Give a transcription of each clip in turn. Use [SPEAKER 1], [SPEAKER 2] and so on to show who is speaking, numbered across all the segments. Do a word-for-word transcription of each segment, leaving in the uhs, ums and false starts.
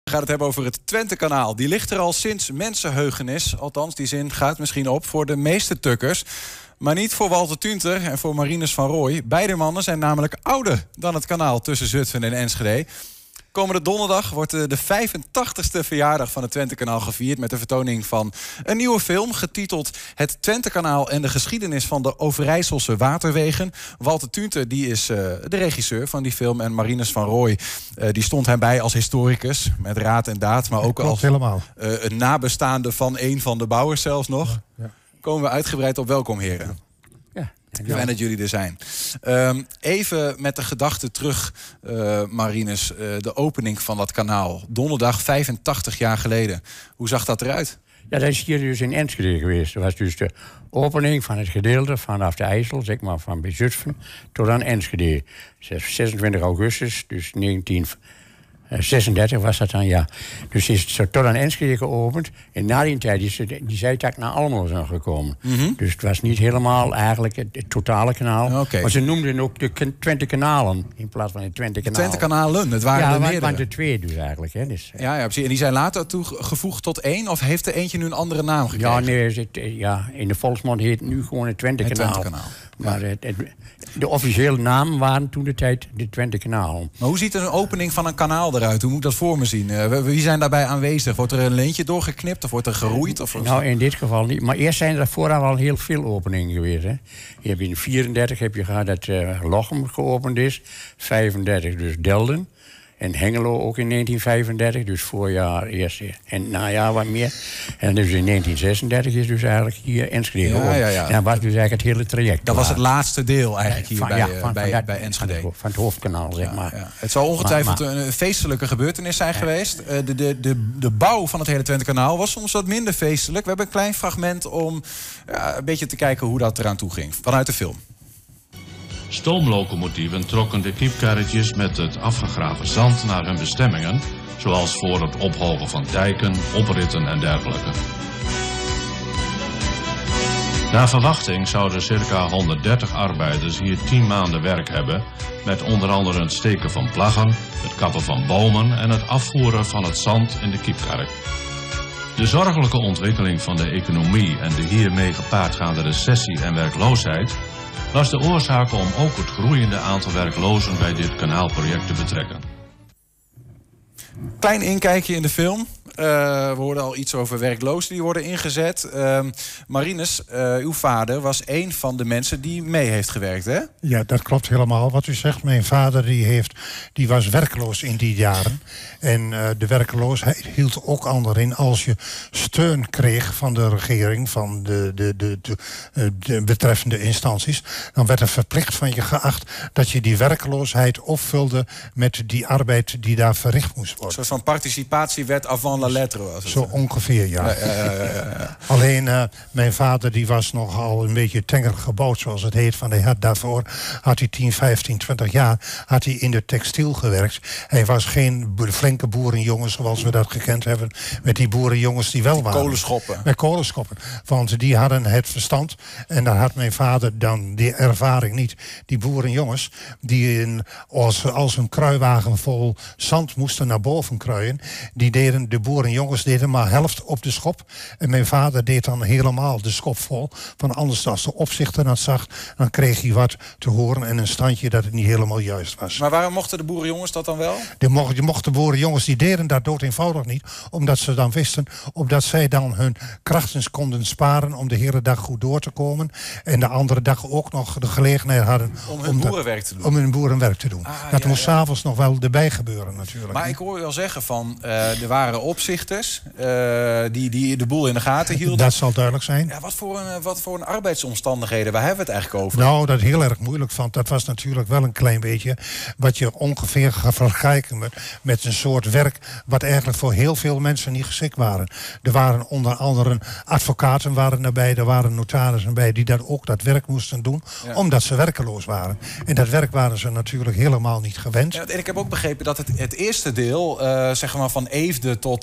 [SPEAKER 1] We gaan het hebben over het Twente-kanaal. Die ligt er al sinds mensenheugenis. Althans, die zin gaat misschien op voor de meeste tukkers. Maar niet voor Walter Tuenter en voor Marinus van Rooij. Beide mannen zijn namelijk ouder dan het kanaal tussen Zutphen en Enschede. Komende donderdag wordt de vijfentachtigste verjaardag van het Twente-kanaal gevierd met de vertoning van een nieuwe film getiteld Het Twente-kanaal en de geschiedenis van de Overijsselse waterwegen. Walter Tuenter die is uh, de regisseur van die film en Marinus van Rooij uh, die stond hem bij als historicus met raad en daad, maar ook
[SPEAKER 2] Klopt,
[SPEAKER 1] als
[SPEAKER 2] helemaal.
[SPEAKER 1] Uh, een nabestaande van een van de bouwers zelfs nog. Ja, ja. Komen we uitgebreid op. Welkom, heren. Ja. Ja. Fijn dat jullie er zijn. Um, even met de gedachte terug, uh, Marinus, uh, de opening van dat kanaal. Donderdag, vijfentachtig jaar geleden. Hoe zag dat eruit?
[SPEAKER 3] Ja, dat is hier dus in Enschede geweest. Dat was dus de opening van het gedeelte vanaf de IJssel, zeg maar van bij Zutphen, tot aan Enschede. zesentwintig augustus, dus negentien zesendertig was dat dan, ja. Dus is het tot aan Enschede geopend. En na die tijd is het, die zijtak naar Almelo gekomen. Mm-hmm. Dus het was niet helemaal eigenlijk het, het totale kanaal. Okay. Maar ze noemden ook de Twente-kanalen in plaats van de Twente-kanaal.
[SPEAKER 1] Twente-kanalen, het waren
[SPEAKER 3] ja,
[SPEAKER 1] er meerdere.
[SPEAKER 3] Ja, waren er twee dus eigenlijk. Hè. Dus,
[SPEAKER 1] ja, ja, precies. En die zijn later toegevoegd tot één? Of heeft er eentje nu een andere naam gekregen?
[SPEAKER 3] Ja, nee, het, ja, in de volksmond heet het nu gewoon het Twente-kanaal. Het Twente-kanaal. Maar het, het, de officiële namen waren toen de tijd de Twente-kanaal.
[SPEAKER 1] Maar hoe ziet een opening van een kanaal eruit? Hoe moet ik dat voor me zien? Uh, wie zijn daarbij aanwezig? Wordt er een leentje doorgeknipt of wordt er geroeid? Of
[SPEAKER 3] nou, in dit geval niet. Maar eerst zijn er vooraf al heel veel openingen geweest. Hè. Je hebt in vierendertig heb je gehad dat uh, Lochem geopend is. vijfendertig dus Delden. En Hengelo ook in negentien vijfendertig, dus voorjaar eerst en najaar wat meer. En dus in negentien zesendertig is dus eigenlijk hier Enschede
[SPEAKER 1] ja,
[SPEAKER 3] geopend.
[SPEAKER 1] Ja, ja.
[SPEAKER 3] En dat was dus eigenlijk het hele traject.
[SPEAKER 1] Dat was het laatste deel eigenlijk hier
[SPEAKER 3] van,
[SPEAKER 1] bij,
[SPEAKER 3] ja,
[SPEAKER 1] van,
[SPEAKER 3] van,
[SPEAKER 1] bij,
[SPEAKER 3] van dat,
[SPEAKER 1] bij Enschede.
[SPEAKER 3] Van, van het hoofdkanaal, zeg
[SPEAKER 1] ja,
[SPEAKER 3] maar.
[SPEAKER 1] Ja. Het zal ongetwijfeld
[SPEAKER 3] maar, maar,
[SPEAKER 1] een feestelijke gebeurtenis zijn ja. geweest. Uh, de, de, de, de bouw van het hele Twente-kanaal was soms wat minder feestelijk. We hebben een klein fragment om ja, een beetje te kijken hoe dat eraan toe ging. Vanuit de film.
[SPEAKER 4] Stoomlocomotieven trokken de kiepkarretjes met het afgegraven zand naar hun bestemmingen, zoals voor het ophogen van dijken, opritten en dergelijke. Naar verwachting zouden circa honderddertig arbeiders hier tien maanden werk hebben, met onder andere het steken van plaggen, het kappen van bomen en het afvoeren van het zand in de kiepkarret. De zorgelijke ontwikkeling van de economie en de hiermee gepaardgaande recessie en werkloosheid was de oorzaak om ook het groeiende aantal werklozen bij dit kanaalproject te betrekken.
[SPEAKER 1] Klein inkijkje in de film. Uh, we hoorden al iets over werklozen die worden ingezet. Uh, Marinus, uh, uw vader was een van de mensen die mee heeft gewerkt, hè?
[SPEAKER 2] Ja, dat klopt helemaal wat u zegt. Mijn vader die heeft, die was werkloos in die jaren. En uh, de werkloosheid hield ook al in als je steun kreeg van de regering, van de, de, de, de, de, de betreffende instanties. Dan werd er verplicht van je geacht dat je die werkloosheid opvulde met die arbeid die daar verricht moest worden.
[SPEAKER 1] Een soort van participatiewet avant la lettre was het.
[SPEAKER 2] Zo ongeveer, ja. ja, ja, ja, ja, ja. Alleen, uh, mijn vader die was nogal een beetje tenger gebouwd, zoals het heet. Van hij had daarvoor had hij tien, vijftien, twintig jaar had hij in de textiel gewerkt. Hij was geen flinke boerenjongen zoals we dat gekend hebben met die boerenjongens die wel die waren.
[SPEAKER 1] Kolenschoppen.
[SPEAKER 2] Met kolenschoppen. Want die hadden het verstand. En daar had mijn vader dan die ervaring niet. Die boerenjongens die in, als, als een kruiwagen vol zand moesten naar boven kruien, die deden de boerenjongens deden maar helft op de schop. En mijn vader deed dan helemaal de schop vol. Van anders als de opzichter dat zag, dan kreeg hij wat te horen en een standje dat het niet helemaal juist was.
[SPEAKER 1] Maar waarom mochten de boerenjongens dat dan wel?
[SPEAKER 2] De, mocht, de mochten boerenjongens, die deden dat dood eenvoudig niet. Omdat ze dan wisten, omdat zij dan hun krachten konden sparen om de hele dag goed door te komen. En de andere dag ook nog de gelegenheid hadden
[SPEAKER 1] om hun
[SPEAKER 2] om
[SPEAKER 1] boerenwerk te doen.
[SPEAKER 2] Om hun boerenwerk te doen.
[SPEAKER 1] Ah,
[SPEAKER 2] dat
[SPEAKER 1] ja,
[SPEAKER 2] moest
[SPEAKER 1] ja.
[SPEAKER 2] 's avonds nog wel erbij gebeuren natuurlijk.
[SPEAKER 1] Maar ik hoor u al zeggen van, uh, er waren opzichters uh, die, die de boel in de gaten hielden.
[SPEAKER 2] Dat zal duidelijk zijn.
[SPEAKER 1] Ja, wat, voor een, wat voor een arbeidsomstandigheden, waar hebben we het eigenlijk over?
[SPEAKER 2] Nou, dat ik heel erg moeilijk vond, dat was natuurlijk wel een klein beetje wat je ongeveer gaat vergelijken met, met een soort werk wat eigenlijk voor heel veel mensen niet geschikt waren. Er waren onder andere advocaten waren erbij, er waren notarissen bij die dat ook dat werk moesten doen, ja. omdat ze werkeloos waren. En dat werk waren ze natuurlijk helemaal niet gewend.
[SPEAKER 1] Ja, en ik heb ook begrepen dat het, het eerste deel, uh, zeg maar van Eefde tot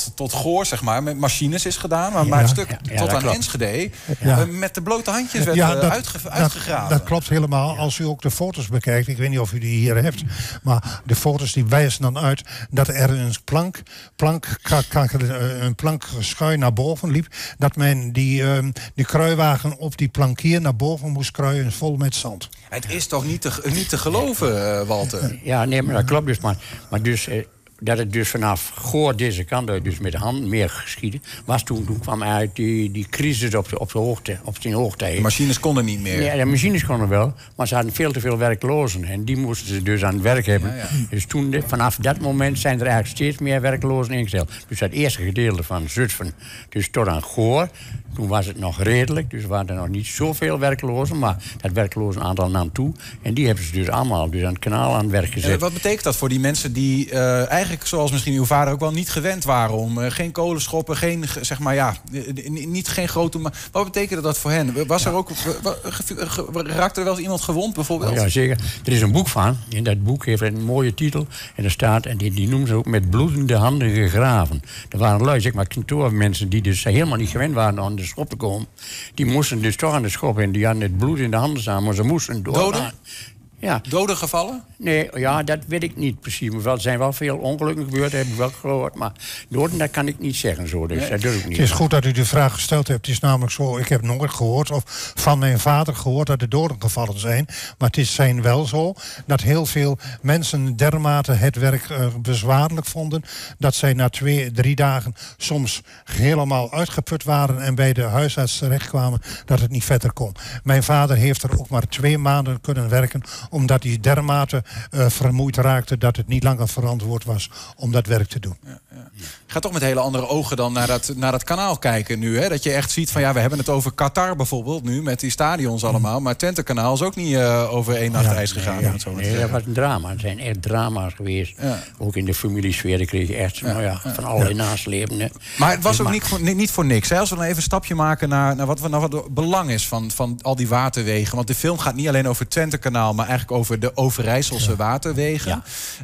[SPEAKER 1] tot, tot Goor, zeg maar, met machines is gedaan. Maar, maar
[SPEAKER 2] Ja.
[SPEAKER 1] het stuk
[SPEAKER 3] Ja, ja,
[SPEAKER 1] tot
[SPEAKER 3] dat
[SPEAKER 1] aan
[SPEAKER 3] klopt.
[SPEAKER 1] Enschede
[SPEAKER 2] Ja.
[SPEAKER 1] uh, met de blote handjes werd
[SPEAKER 2] Ja,
[SPEAKER 1] uh,
[SPEAKER 2] dat-
[SPEAKER 1] uitge,
[SPEAKER 2] Dat,
[SPEAKER 1] uitgegraven.
[SPEAKER 2] dat klopt helemaal. Als u ook de foto's bekijkt, ik weet niet of u die hier hebt, maar de foto's die wijzen dan uit dat er een plank, plank, ka- ka- een plank schuin naar boven liep. Dat men die, um, die kruiwagen op die plankier naar boven moest kruien, vol met zand.
[SPEAKER 1] Het is toch niet te, niet te geloven, uh, Walter?
[SPEAKER 3] Ja, nee, maar dat klopt dus. Maar, maar dus, eh, dat het dus vanaf Goor deze kant uit, dus met de hand meer geschieden, was toen, toen kwam eigenlijk die, die crisis op de, op de hoogte, op zijn hoogte.
[SPEAKER 1] De machines konden niet meer.
[SPEAKER 3] Ja, de machines konden wel, maar ze hadden veel te veel werklozen. En die moesten ze dus aan het werk hebben.
[SPEAKER 1] Ja, ja.
[SPEAKER 3] Dus toen, de- vanaf dat moment zijn er eigenlijk steeds meer werklozen ingesteld. Dus dat eerste gedeelte van Zutphen, dus tot aan Goor, toen was het nog redelijk. Dus er waren er nog niet zoveel werklozen, maar dat werklozen aantal nam toe. En die hebben ze dus allemaal dus aan het kanaal aan het werk gezet.
[SPEAKER 1] En wat betekent dat voor die mensen die uh, eigenlijk, zoals misschien uw vader ook wel, niet gewend waren om uh, geen kolenschoppen, geen, ge- zeg maar ja, n- niet geen grote. Ma- wat betekende dat voor hen? Was er ook, wa- ge- ge- raakte er wel eens iemand gewond bijvoorbeeld?
[SPEAKER 3] Ja, zeker. Er is een boek van. In dat boek heeft een mooie titel. En er staat, en die, die noemen ze ook met bloedende handen gegraven. Er waren lui, zeg maar, kantoormensen die dus helemaal niet gewend waren aan de schop te komen. Die moesten dus toch aan de schop en die hadden het bloed in de handen staan, maar ze moesten doorgaan.
[SPEAKER 1] Doden?
[SPEAKER 3] Ja.
[SPEAKER 1] Doden gevallen?
[SPEAKER 3] Nee, ja, dat weet ik niet precies. Maar er zijn wel veel ongelukken gebeurd, heb ik wel gehoord. Maar doden, dat kan ik niet zeggen zo. Dus
[SPEAKER 1] Nee.
[SPEAKER 3] dat doe ik niet.
[SPEAKER 2] Het is goed dat u de vraag gesteld hebt. Het is namelijk zo, ik heb nooit gehoord of van mijn vader gehoord dat er doden gevallen zijn. Maar het is zijn wel zo dat heel veel mensen dermate het werk uh, bezwaarlijk vonden. Dat zij na twee, drie dagen soms helemaal uitgeput waren en bij de huisarts terechtkwamen dat het niet verder kon. Mijn vader heeft er ook maar twee maanden kunnen werken omdat hij dermate uh, vermoeid raakte dat het niet langer verantwoord was om dat werk te doen.
[SPEAKER 1] Ja, ja. Je gaat toch met hele andere ogen dan naar dat, naar dat kanaal kijken nu. Hè? Dat je echt ziet van ja, we hebben het over Qatar bijvoorbeeld nu met die stadions allemaal. Maar Twentekanaal is ook niet uh, over één nacht
[SPEAKER 2] Ja,
[SPEAKER 1] ijs gegaan.
[SPEAKER 3] Nee,
[SPEAKER 1] om
[SPEAKER 3] ja,
[SPEAKER 1] het zo maar te
[SPEAKER 3] nee, dat
[SPEAKER 1] zeggen.
[SPEAKER 3] was een drama. Er zijn echt drama's geweest.
[SPEAKER 1] Ja.
[SPEAKER 3] Ook in de familiesfeer dan kreeg je echt nou ja, van allerlei naslepen.
[SPEAKER 1] Maar het was
[SPEAKER 3] Dus
[SPEAKER 1] ook
[SPEAKER 3] maar-
[SPEAKER 1] niet voor, niet voor niks. Hè? Als we dan even een stapje maken naar, naar, wat, naar wat het belang is van, van al die waterwegen. Want de film gaat niet alleen over het Twentekanaal, maar eigenlijk over de Overijsselse waterwegen.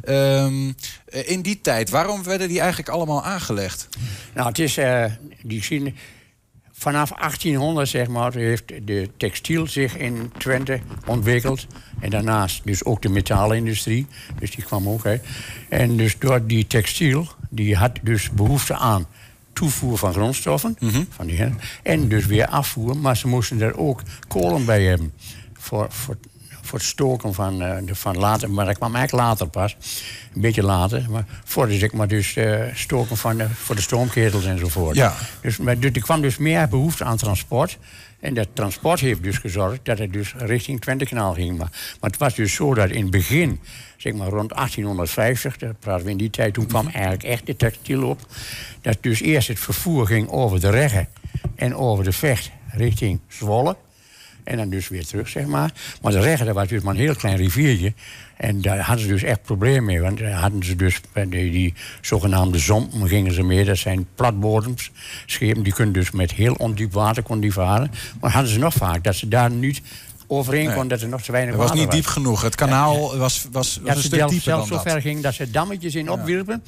[SPEAKER 1] Um, in die tijd, waarom werden die eigenlijk allemaal aangelegd?
[SPEAKER 3] Nou, het is, uh, die zien, vanaf achttienhonderd zeg maar, heeft de textiel zich in Twente ontwikkeld. En daarnaast dus ook de metaalindustrie. Dus die kwam ook uit. En dus door die textiel, die had dus behoefte aan toevoer van grondstoffen.
[SPEAKER 1] Mm-hmm.
[SPEAKER 3] Van die, en dus weer afvoer. Maar ze moesten er ook kolen bij hebben. Voor, voor, voor het stoken van, uh, de, van later. Maar dat kwam eigenlijk later pas. Een beetje later. Maar voor de, zeg maar, dus, uh, stoken van, uh, voor de stoomketels enzovoort.
[SPEAKER 1] Ja.
[SPEAKER 3] Dus, maar, dus er kwam dus meer behoefte aan transport. En dat transport heeft dus gezorgd dat het dus richting Twentekanaal ging. Maar, maar het was dus zo dat in het begin, zeg maar rond achttienhonderdvijftig, dat praten we in die tijd, toen kwam eigenlijk echt de textiel op. Dat dus eerst het vervoer ging over de Regge en over de Vecht richting Zwolle. En dan dus weer terug, zeg maar. Maar de Regge, dat was dus maar een heel klein riviertje. En daar hadden ze dus echt problemen mee. Want daar hadden ze dus bij die, die zogenaamde zompen gingen ze mee. Dat zijn platbodems. Schepen die kunnen dus met heel ondiep water kon die varen. Maar hadden ze nog vaak dat ze daar niet overheen
[SPEAKER 1] Nee.
[SPEAKER 3] kon, dat er nog te weinig
[SPEAKER 1] Het was
[SPEAKER 3] water
[SPEAKER 1] niet diep genoeg. Het kanaal was, was, was
[SPEAKER 3] Dat
[SPEAKER 1] een
[SPEAKER 3] ze
[SPEAKER 1] stuk
[SPEAKER 3] zelfs,
[SPEAKER 1] dieper dan
[SPEAKER 3] zelfs zo
[SPEAKER 1] dat.
[SPEAKER 3] ver ging dat ze dammetjes in opwierpen.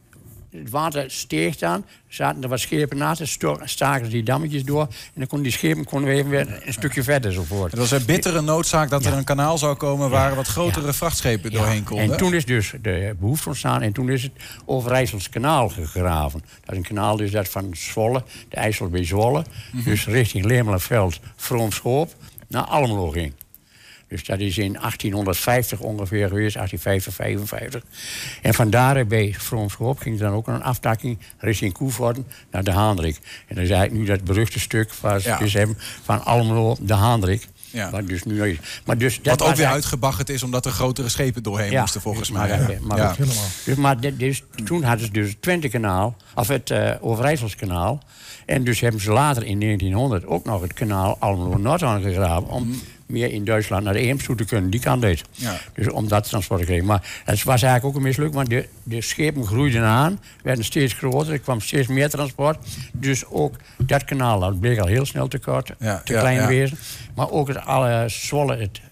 [SPEAKER 3] Het water steeg dan, zaten er wat schepen naast, sto- staken ze die dammetjes door. En dan konden die schepen konden even weer een stukje verder enzovoort.
[SPEAKER 1] Het was een bittere noodzaak dat er
[SPEAKER 3] Ja.
[SPEAKER 1] een kanaal zou komen waar
[SPEAKER 3] Ja.
[SPEAKER 1] wat grotere
[SPEAKER 3] Ja.
[SPEAKER 1] vrachtschepen
[SPEAKER 3] Ja,
[SPEAKER 1] doorheen konden.
[SPEAKER 3] En toen is dus de behoefte ontstaan en toen is het Overijssels kanaal gegraven. Dat is een kanaal dus dat van Zwolle, de IJssel bij Zwolle,
[SPEAKER 1] Mhm.
[SPEAKER 3] dus richting Lemelenveld, Vroomschoop, naar Almelo ging. Dus dat is in achttienhonderdvijftig ongeveer geweest, achttienhonderdvijftig, vijfenvijftig. En vandaar bij Vroomschoop ging er dan ook een aftakking richting Koevoorden naar de Haandrik. En dat is eigenlijk nu dat beruchte stuk waar ze
[SPEAKER 1] Ja.
[SPEAKER 3] dus hebben van Almelo de Haandrik.
[SPEAKER 1] Ja.
[SPEAKER 3] Wat dus nu is. Maar dus dat
[SPEAKER 1] Wat ook
[SPEAKER 3] was
[SPEAKER 1] weer
[SPEAKER 3] eigenlijk-
[SPEAKER 1] uitgebaggerd is omdat er grotere schepen doorheen
[SPEAKER 3] Ja,
[SPEAKER 1] moesten volgens
[SPEAKER 3] dus
[SPEAKER 1] mij.
[SPEAKER 3] maar
[SPEAKER 1] Ja.
[SPEAKER 3] dat- maar
[SPEAKER 1] Ja.
[SPEAKER 3] goed.
[SPEAKER 2] Helemaal.
[SPEAKER 3] Dus, maar dit- dus, toen hadden ze dus het Twentekanaal, of het uh, Overijsselskanaal. En dus hebben ze later in negentienhonderd ook nog het kanaal Almelo-Noord aangegraven. Om meer in Duitsland naar de Eems toe te kunnen. Die kan dit.
[SPEAKER 1] Ja.
[SPEAKER 3] Dus om dat transport te krijgen. Maar het was eigenlijk ook een misluk, want de, de schepen groeiden aan. Werden steeds groter, er kwam steeds meer transport. Dus ook dat kanaal, dat bleek al heel snel te kort,
[SPEAKER 1] Ja,
[SPEAKER 3] te
[SPEAKER 1] ja,
[SPEAKER 3] klein
[SPEAKER 1] ja.
[SPEAKER 3] wezen. Maar ook het alle Zwolle, het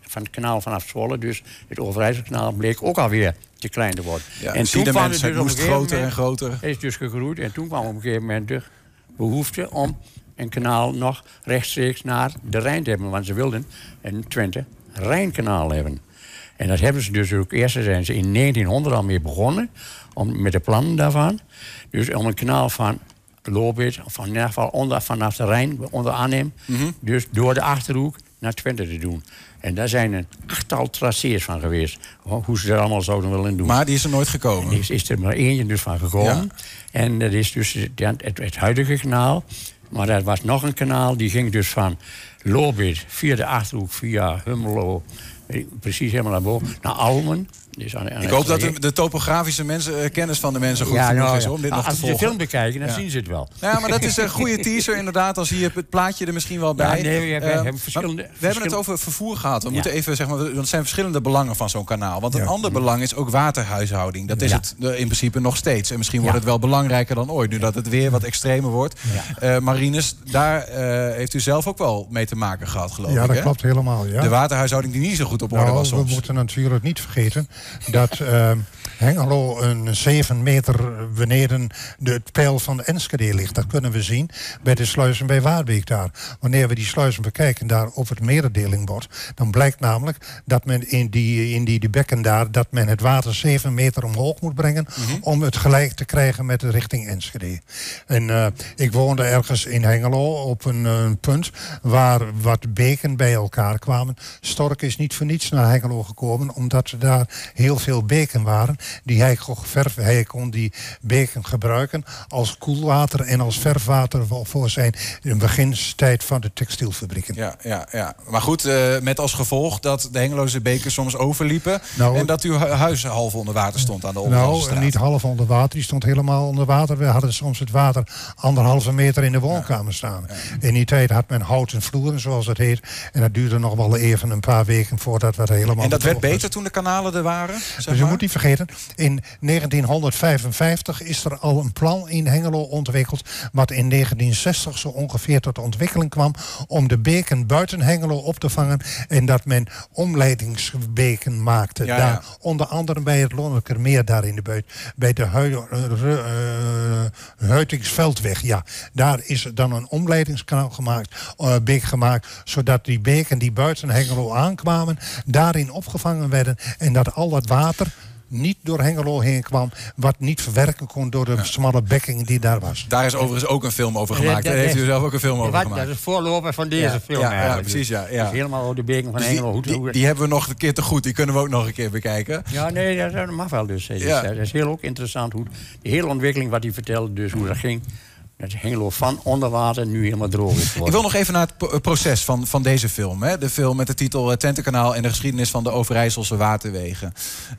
[SPEAKER 3] van het kanaal vanaf Zwolle, dus het Overijsselkanaal, bleek ook alweer te klein te worden.
[SPEAKER 1] Ja,
[SPEAKER 3] en toen kwam het dus op
[SPEAKER 1] moest
[SPEAKER 3] een
[SPEAKER 1] groter
[SPEAKER 3] moment,
[SPEAKER 1] en groter.
[SPEAKER 3] Het is dus gegroeid en toen kwam op een gegeven moment de behoefte om een kanaal nog rechtstreeks naar de Rijn te hebben. Want ze wilden een Twente Rijnkanaal hebben. En dat hebben ze dus ook eerst zijn ze in negentienhonderd al mee begonnen, om, met de plannen daarvan. Dus om een kanaal van Lobith, of van, in ieder geval onder, vanaf de Rijn, onder Arnhem, mm-hmm. dus door de Achterhoek naar Twente te doen. En daar zijn een achttal tracés van geweest, hoe ze dat allemaal zouden willen doen.
[SPEAKER 1] Maar die is er nooit gekomen?
[SPEAKER 3] Er is, is er maar eentje dus van gekomen. Ja. En dat is dus het, het, het huidige kanaal. Maar er was nog een kanaal, die ging dus van Lobith via de Achterhoek, via Hummelo, precies helemaal naar boven, naar Almen. Dus aan, aan
[SPEAKER 1] ik hoop dat de, de topografische mensen, uh, kennis van de mensen goed
[SPEAKER 3] ja,
[SPEAKER 1] genoeg
[SPEAKER 3] nou,
[SPEAKER 1] is
[SPEAKER 3] ja.
[SPEAKER 1] om dit
[SPEAKER 3] nou,
[SPEAKER 1] nog te volgen.
[SPEAKER 3] Als ze de film bekijken, dan
[SPEAKER 1] ja.
[SPEAKER 3] zien ze het wel.
[SPEAKER 1] Ja, maar dat is een goede teaser inderdaad. Dan zie je het plaatje er misschien wel bij.
[SPEAKER 3] Ja, nee, we hebben, uh, hebben verschillende,
[SPEAKER 1] we
[SPEAKER 3] verschillende...
[SPEAKER 1] hebben het over vervoer gehad. We
[SPEAKER 3] ja.
[SPEAKER 1] moeten even zeggen, want er zijn verschillende belangen van zo'n kanaal. Want een ja. ander belang is ook waterhuishouding. Dat is ja. het in principe nog steeds. En misschien wordt ja. het wel belangrijker dan ooit, nu dat het weer wat extremer wordt. Ja. Uh, Marinus, daar uh, heeft u zelf ook wel mee te maken gehad, geloof
[SPEAKER 2] ja,
[SPEAKER 1] ik.
[SPEAKER 2] Ja, dat
[SPEAKER 1] hè?
[SPEAKER 2] klopt helemaal. Ja.
[SPEAKER 1] De waterhuishouding die niet zo goed op orde
[SPEAKER 2] nou,
[SPEAKER 1] was soms.
[SPEAKER 2] We moeten natuurlijk niet vergeten dat uh, Hengelo een zeven meter beneden de, het peil van de Enschede ligt. Dat kunnen we zien bij de sluizen bij Waarbeek daar. Wanneer we die sluizen bekijken daar op het merendelingbord, dan blijkt namelijk dat men in die, in die, die bekken daar, dat men het water zeven meter omhoog moet brengen mm-hmm. om het gelijk te krijgen met de richting Enschede. En uh, ik woonde ergens in Hengelo op een, een punt waar wat beken bij elkaar kwamen. Stork is niet voor niets naar Hengelo gekomen, omdat er daar heel veel beken waren. Die hij, verf, hij kon die beken gebruiken als koelwater en als verfwater voor zijn in de beginstijd van de textielfabrieken.
[SPEAKER 1] Ja, ja, ja. Maar goed, uh, met als gevolg dat de Hengeloze beken soms overliepen nou, en dat uw huis half onder water stond aan de Onderlandse
[SPEAKER 2] Nou, niet half onder water, die stond helemaal onder water. We hadden soms het water anderhalve meter in de woonkamer staan. Ja, ja. In die tijd had men houten vloeren, zoals het heet. En dat duurde nog wel even een paar weken voordat we er helemaal...
[SPEAKER 1] En dat werd beter was. Toen de kanalen er waren? Zeg
[SPEAKER 2] dus je moet niet vergeten, in negentienhonderdvijfenvijftig is er al een plan in Hengelo ontwikkeld, wat in negentien zestig zo ongeveer tot ontwikkeling kwam, om de beken buiten Hengelo op te vangen en dat men omleidingsbeken maakte.
[SPEAKER 1] Ja,
[SPEAKER 2] daar,
[SPEAKER 1] ja.
[SPEAKER 2] Onder andere bij het Lonnekermeer daar in de buurt, bij de Hui, uh, uh, Huitingsveldweg. Ja, daar is dan een omleidingskanaal gemaakt, uh, beek gemaakt, zodat die beken die buiten Hengelo aankwamen, daarin opgevangen werden en dat al dat water niet door Hengelo heen kwam, wat niet verwerken kon door de ja. smalle bekking die daar was.
[SPEAKER 1] Daar is overigens ook een film over gemaakt. Daar heeft u zelf ook een film over
[SPEAKER 3] wat,
[SPEAKER 1] gemaakt.
[SPEAKER 3] Dat is voorloper van deze
[SPEAKER 1] ja,
[SPEAKER 3] film.
[SPEAKER 1] Ja, ja precies. Ja, ja.
[SPEAKER 3] Dus helemaal over de beking van
[SPEAKER 1] dus
[SPEAKER 3] Hengelo.
[SPEAKER 1] Die, die, die hebben we nog een keer te goed. Die kunnen we ook nog een keer bekijken.
[SPEAKER 3] Ja, nee, dat mag wel dus. Ja. Dat is heel ook interessant. Hoe de hele ontwikkeling wat hij vertelde, dus hoe dat ging. Dat Hengelo van onder water nu helemaal droog is geworden.
[SPEAKER 1] Ik wil nog even naar het proces van, van deze film. Hè? De film met de titel Twentekanaal en de geschiedenis van de Overijsselse waterwegen.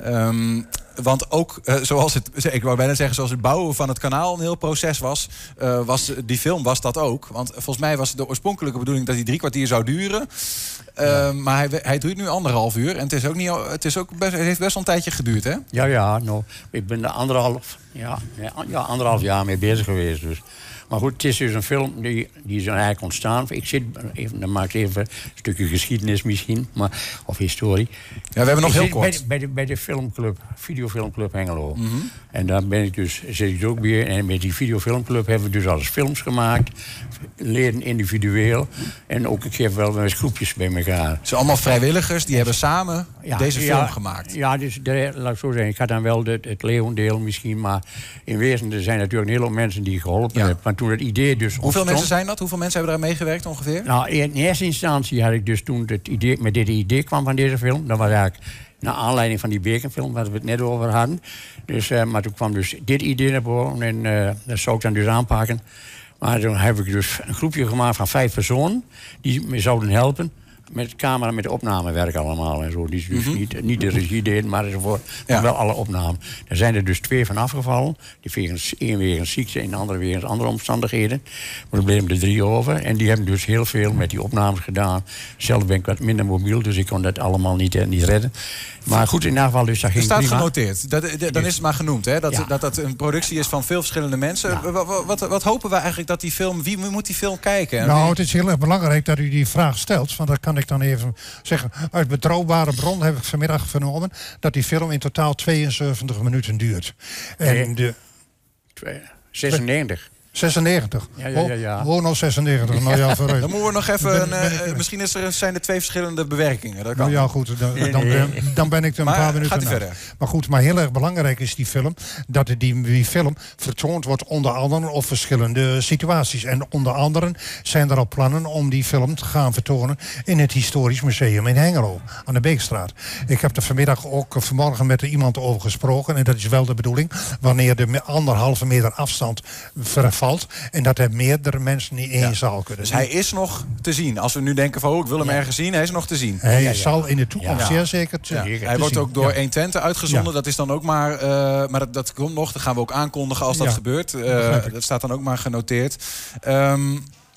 [SPEAKER 1] Um, want ook, uh, zoals het, ik wou bijna zeggen, zoals het bouwen van het kanaal een heel proces was, uh, was die film was dat ook. Want volgens mij was de oorspronkelijke bedoeling dat hij drie kwartier zou duren. Uh, ja. Maar hij, hij duurt nu anderhalf uur. En het, is ook niet, het, is ook best, het heeft best wel een tijdje geduurd, hè?
[SPEAKER 3] Ja, ja. Nou, ik ben er anderhalf, ja, ja, anderhalf jaar mee bezig geweest. Dus. Maar goed, het is dus een film die, die is eigenlijk ontstaan. Ik zit even, dan maak ik even een stukje geschiedenis misschien, maar, of historie.
[SPEAKER 1] Ja, we hebben nog
[SPEAKER 3] ik
[SPEAKER 1] heel kort.
[SPEAKER 3] Bij de, bij, de, bij de filmclub, videofilmclub Hengelo. Mm-hmm. En daar ben ik dus, zit ik ook weer. En met die videofilmclub hebben we dus alles films gemaakt. Leden individueel. En ook een keer wel met groepjes bij elkaar.
[SPEAKER 1] Het zijn allemaal vrijwilligers, die hebben samen ja, deze film
[SPEAKER 3] ja,
[SPEAKER 1] gemaakt.
[SPEAKER 3] Ja, dus de, laat ik zo zeggen. Ik had dan wel de, het Leeuwendeel misschien. Maar in wezen er zijn natuurlijk een hele hoop mensen die geholpen ja. hebben. Maar toen het idee dus
[SPEAKER 1] Hoeveel
[SPEAKER 3] ontstond,
[SPEAKER 1] mensen zijn dat? Hoeveel mensen hebben daar meegewerkt ongeveer?
[SPEAKER 3] Nou, in eerste instantie had ik dus toen het idee, met dit idee kwam van deze film. Dat was eigenlijk naar aanleiding van die bekenfilm waar we het net over hadden. Dus, uh, maar toen kwam dus dit idee naar boven. En uh, dat zou ik dan dus aanpakken. Maar toen heb ik dus een groepje gemaakt van vijf personen die me zouden helpen met de camera, met de opnamewerk allemaal en zo. Die dus mm-hmm. niet, niet de regie deden, maar voor, ja. wel alle opnamen. Daar zijn er dus twee van afgevallen. Die wegens, één wegens ziekte en de andere wegens andere omstandigheden. Maar er bleven er drie over. En die hebben dus heel veel met die opnames gedaan. Zelf ben ik wat minder mobiel, dus ik kon dat allemaal niet, uh, niet redden. Maar goed, in ieder geval, dus dat ging
[SPEAKER 1] staat
[SPEAKER 3] prima.
[SPEAKER 1] genoteerd. Dat, dat, dan is het maar genoemd, hè? Dat, ja. dat dat een productie is van veel verschillende mensen. Ja. Wat, wat, wat hopen we eigenlijk dat die film... Wie moet die film kijken?
[SPEAKER 2] Nou, het is heel erg belangrijk dat u die vraag stelt. Want dat kan ik dan even zeggen. Uit betrouwbare bron heb ik vanmiddag vernomen dat die film in totaal tweeënzeventig minuten duurt. En
[SPEAKER 3] Nee.
[SPEAKER 2] de
[SPEAKER 3] zesennegentig.
[SPEAKER 2] zesennegentig.
[SPEAKER 3] Ja, ja, ja, ja.
[SPEAKER 2] Oh, gewoon al zesennegentig. Nou ja, vooruit.
[SPEAKER 1] Dan moeten we nog even...
[SPEAKER 2] Ben-
[SPEAKER 1] een,
[SPEAKER 2] ben ik-
[SPEAKER 1] eh, misschien is er, zijn er twee verschillende bewerkingen. Dat kan.
[SPEAKER 2] Nou ja, goed, dan,
[SPEAKER 3] Nee,
[SPEAKER 2] dan,
[SPEAKER 3] nee.
[SPEAKER 2] ben, dan ben ik er een
[SPEAKER 1] Maar
[SPEAKER 2] paar minuten
[SPEAKER 1] gaat u
[SPEAKER 2] na.
[SPEAKER 1] verder.
[SPEAKER 2] Maar goed, maar heel erg belangrijk is die film... dat die, die film vertoond wordt onder andere op verschillende situaties. En onder andere zijn er al plannen om die film te gaan vertonen... in het Historisch Museum in Hengelo, aan de Beekstraat. Ik heb er vanmiddag ook eh, vanmorgen met iemand over gesproken... en dat is wel de bedoeling, wanneer de me- anderhalve meter afstand vervalt... en dat er meerdere mensen niet in
[SPEAKER 1] Ja.
[SPEAKER 2] zaal kunnen.
[SPEAKER 1] Dus hij is nog te zien. Als we nu denken van, oh, ik wil hem
[SPEAKER 3] Ja.
[SPEAKER 1] ergens zien. Hij is nog te zien.
[SPEAKER 2] Hij
[SPEAKER 3] ja, ja.
[SPEAKER 2] zal in de toekomst
[SPEAKER 3] Ja.
[SPEAKER 2] zeer zeker te,
[SPEAKER 1] Ja.
[SPEAKER 2] te
[SPEAKER 1] Hij wordt
[SPEAKER 2] zien.
[SPEAKER 1] ook door
[SPEAKER 2] Ja.
[SPEAKER 1] één Twente uitgezonden.
[SPEAKER 2] Ja.
[SPEAKER 1] Dat is dan ook maar... eh, maar dat, dat komt nog. Dat gaan we ook aankondigen als dat
[SPEAKER 2] Ja.
[SPEAKER 1] gebeurt. Eh,
[SPEAKER 2] Begrijp ik.
[SPEAKER 1] dat staat dan ook maar genoteerd. Ehm,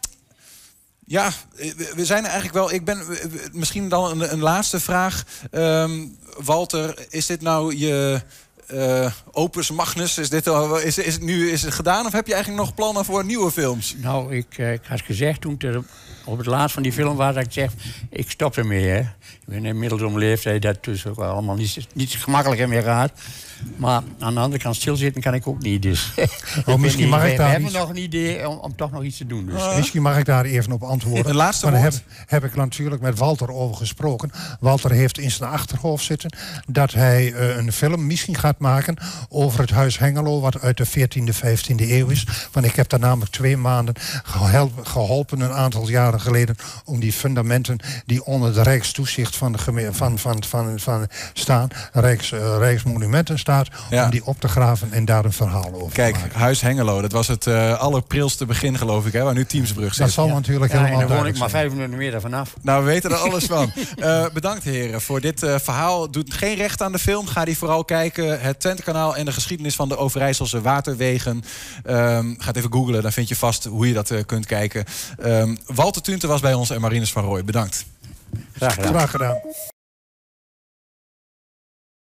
[SPEAKER 1] ja, we we zijn er eigenlijk wel... Ik ben we- we- misschien dan een, een laatste vraag. Ehm, Walter, is dit nou je... eh, opus magnus, is, dit al, is, is het nu is het gedaan of heb je eigenlijk nog plannen voor nieuwe films?
[SPEAKER 3] Nou, ik, eh, ik had gezegd toen ik er op het laatst van die film was... dat ik zeg, ik stop ermee, hè. Ik ben inmiddels om leeftijd dat het dus ook allemaal niet, niet gemakkelijker meer gaat. Maar aan de andere kant stilzitten kan ik ook niet. Dus
[SPEAKER 2] Oh, misschien mag
[SPEAKER 3] we,
[SPEAKER 2] ik
[SPEAKER 3] we
[SPEAKER 2] daar
[SPEAKER 3] hebben
[SPEAKER 2] iets-
[SPEAKER 3] nog een idee om, om toch nog iets te doen. Dus.
[SPEAKER 2] Misschien mag ik daar even op antwoorden.
[SPEAKER 1] Een laatste
[SPEAKER 2] Maar daar
[SPEAKER 1] woord.
[SPEAKER 2] heb, heb ik natuurlijk met Walter over gesproken. Walter heeft in zijn achterhoofd zitten dat hij eh, een film misschien gaat maken over het Huis Hengelo, wat uit de veertiende, vijftiende eeuw is. Want ik heb daar namelijk twee maanden gehel- geholpen, een aantal jaren geleden, om die fundamenten die onder de Rijkstoezicht van de geme- van, van, van, van staan, Rijks, eh, Rijksmonumenten staat,
[SPEAKER 1] Ja.
[SPEAKER 2] om die op te graven en daar een verhaal over
[SPEAKER 1] Kijk,
[SPEAKER 2] te maken.
[SPEAKER 1] Huis Hengelo, dat was het eh allerprilste begin geloof ik, hè, waar nu Teamsbrug zit.
[SPEAKER 2] Dat zal natuurlijk
[SPEAKER 3] Ja, en
[SPEAKER 2] helemaal
[SPEAKER 3] dan woon ik
[SPEAKER 2] duidelijk
[SPEAKER 3] maar
[SPEAKER 2] zijn.
[SPEAKER 3] vijf minuten meer daarvan af.
[SPEAKER 1] Nou, we weten er alles van. Eh, bedankt heren voor dit eh, verhaal. Doet geen recht aan de film. Ga die vooral kijken. Het Twente-kanaal en de geschiedenis van de Overijsselse waterwegen. Ehm ga het even googlen, dan vind je vast hoe je dat eh, kunt kijken. Ehm, Walter Tunte was bij ons en Marinus van Rooij. Bedankt.
[SPEAKER 3] Graag gedaan.
[SPEAKER 2] Graag gedaan.